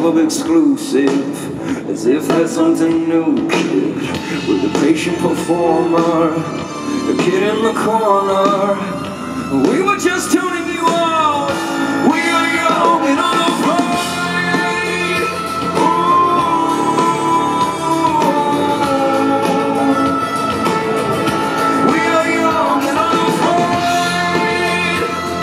club exclusive, as if there's something new, kid. With the patient performer, the kid in the corner. We were just tuning you out. We are young and unafraid. We are young and unafraid.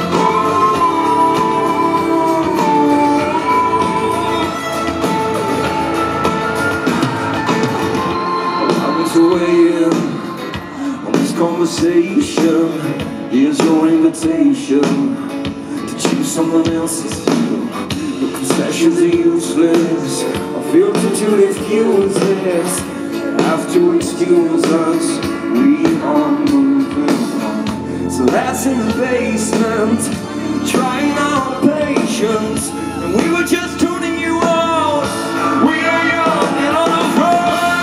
Allow me to weigh in on this conversation. Here's your invitation to choose someone else's view. The concessions are useless. I feel too diffuse this. Have to excuse us. We are moving on. So that's in the basement, trying our patience, and we were just tuning you out. We are young and unafraid.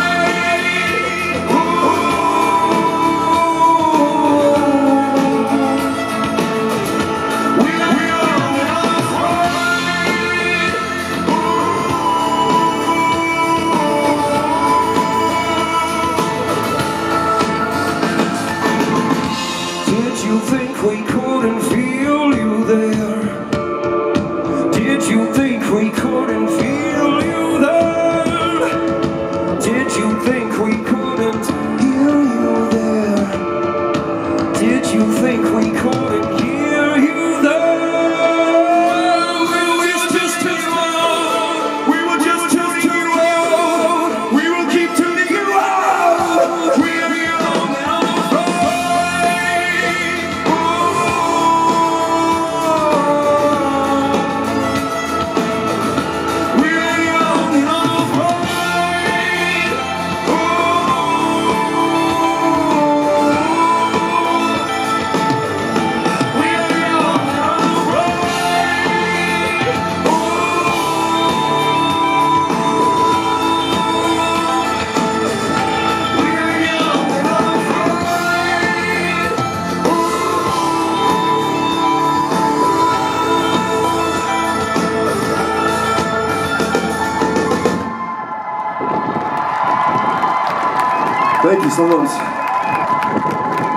Did you think we couldn't feel you there? Did you think we couldn't feel you there? Did you think we couldn't hear you there? Did you think we couldn't hear you there? We were just too loud. We were just too loud. We will keep tuning you out. We are young and unafraid. We are young and unafraid. We are young and unafraid. We are young and unafraid. Thank you so much.